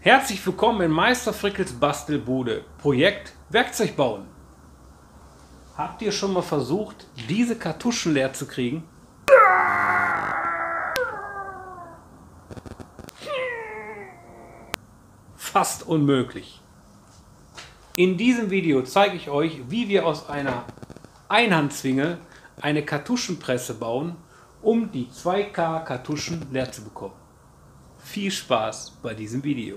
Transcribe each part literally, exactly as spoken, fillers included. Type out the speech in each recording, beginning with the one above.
Herzlich willkommen in Meister Frickels Bastelbude. Projekt Werkzeug bauen. Habt ihr schon mal versucht, diese Kartuschen leer zu kriegen? Fast unmöglich. In diesem Video zeige ich euch, wie wir aus einer Einhandzwinge eine Kartuschenpresse bauen, um die zwei K Kartuschen leer zu bekommen. Viel Spaß bei diesem Video.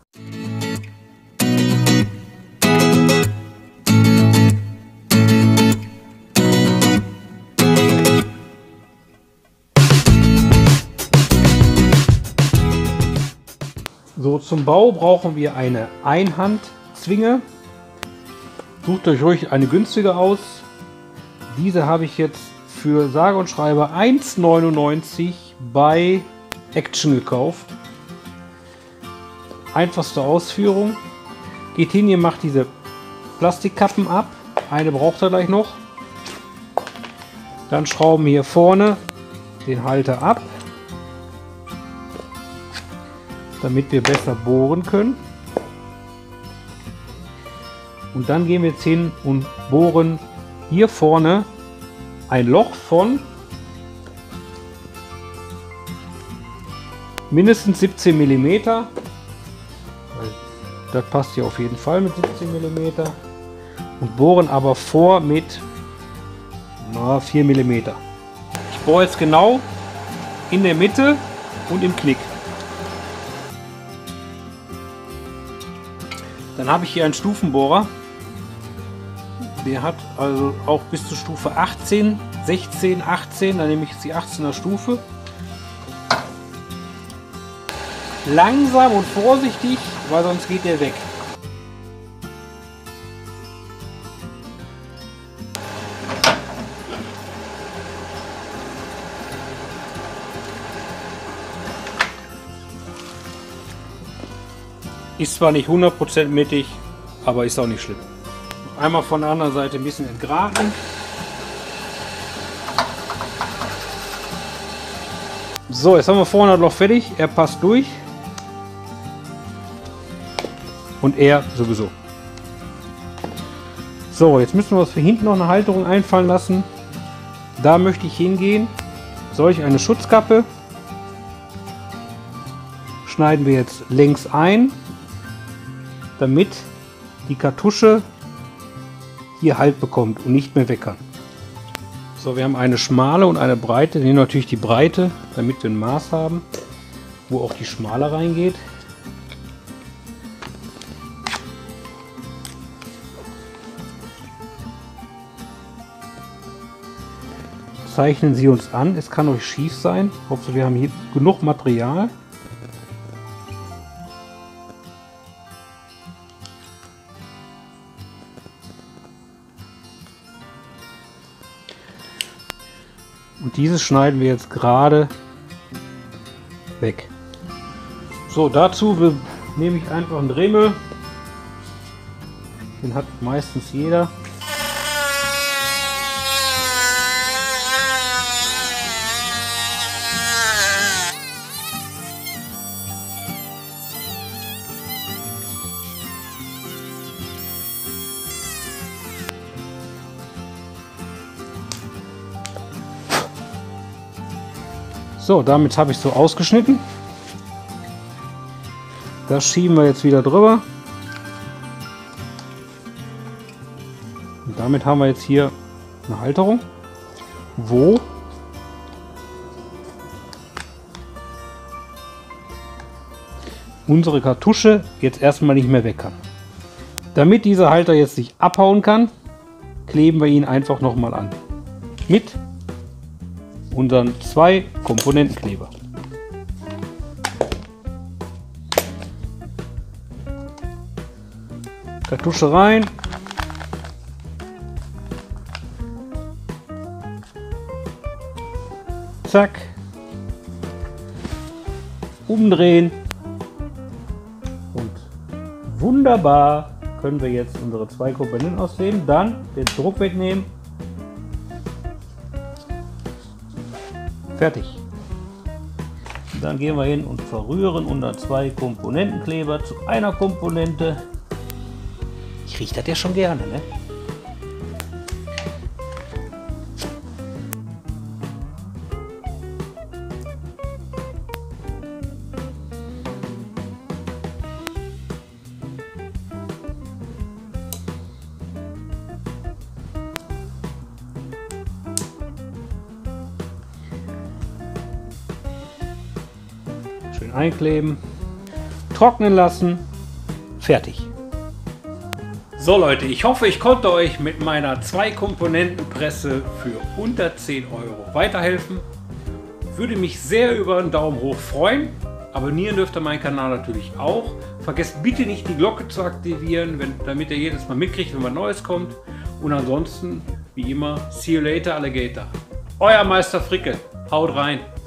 So, zum Bau brauchen wir eine Einhandzwinge. Sucht euch ruhig eine günstige aus. Diese habe ich jetzt für sage und schreibe eins neunundneunzig bei Action gekauft. Einfachste Ausführung. Geht hin, ihr macht diese Plastikkappen ab. Eine braucht ihr gleich noch. Dann schrauben wir hier vorne den Halter ab, damit wir besser bohren können. Und dann gehen wir jetzt hin und bohren hier vorne ein Loch von mindestens siebzehn Millimeter. Das passt hier auf jeden Fall mit siebzehn Millimeter. Und bohren aber vor mit na, vier Millimeter. Ich bohre jetzt genau in der Mitte und im Knick. Dann habe ich hier einen Stufenbohrer. Der hat also auch bis zur Stufe achtzehn, sechzehn, achtzehn. Dann nehme ich jetzt die achtzehner Stufe. Langsam und vorsichtig, weil sonst geht der weg. Ist zwar nicht hundert Prozent mittig, aber ist auch nicht schlimm. Einmal von der anderen Seite ein bisschen entgraten. So, jetzt haben wir vorne das Loch fertig. Er passt durch. Und er sowieso. So, jetzt müssen wir uns für hinten noch eine Halterung einfallen lassen. Da möchte ich hingehen. Solch eine Schutzkappe. Schneiden wir jetzt längs ein, damit die Kartusche hier Halt bekommt und nicht mehr weg kann. So, wir haben eine schmale und eine breite. Wir nehmen natürlich die breite, damit wir ein Maß haben, wo auch die schmale reingeht. Zeichnen Sie uns an. Es kann euch schief sein. Hauptsache wir haben hier genug Material. Und dieses schneiden wir jetzt gerade weg. So, dazu nehme ich einfach einen Dremel. Den hat meistens jeder. So, damit habe ich so ausgeschnitten. Das schieben wir jetzt wieder drüber. Und damit haben wir jetzt hier eine Halterung, wo unsere Kartusche jetzt erstmal nicht mehr weg kann. Damit dieser Halter jetzt nicht abhauen kann, kleben wir ihn einfach nochmal an. Mit unseren zwei Komponentenkleber. Kartusche rein. Zack. Umdrehen. Und wunderbar können wir jetzt unsere zwei Komponenten auslegen. Dann den Druck wegnehmen. Fertig. Dann gehen wir hin und verrühren unter zwei Komponentenkleber zu einer Komponente. Ich rieche das ja schon gerne, ne? Schön einkleben, trocknen lassen, fertig. So Leute, ich hoffe, ich konnte euch mit meiner Zwei-Komponenten-Presse für unter zehn Euro weiterhelfen. Würde mich sehr über einen Daumen hoch freuen. Abonnieren dürft ihr meinen Kanal natürlich auch. Vergesst bitte nicht die Glocke zu aktivieren, wenn, damit ihr jedes Mal mitkriegt, wenn was Neues kommt. Und ansonsten, wie immer, see you later, Alligator. Euer Meister Fricke. Haut rein.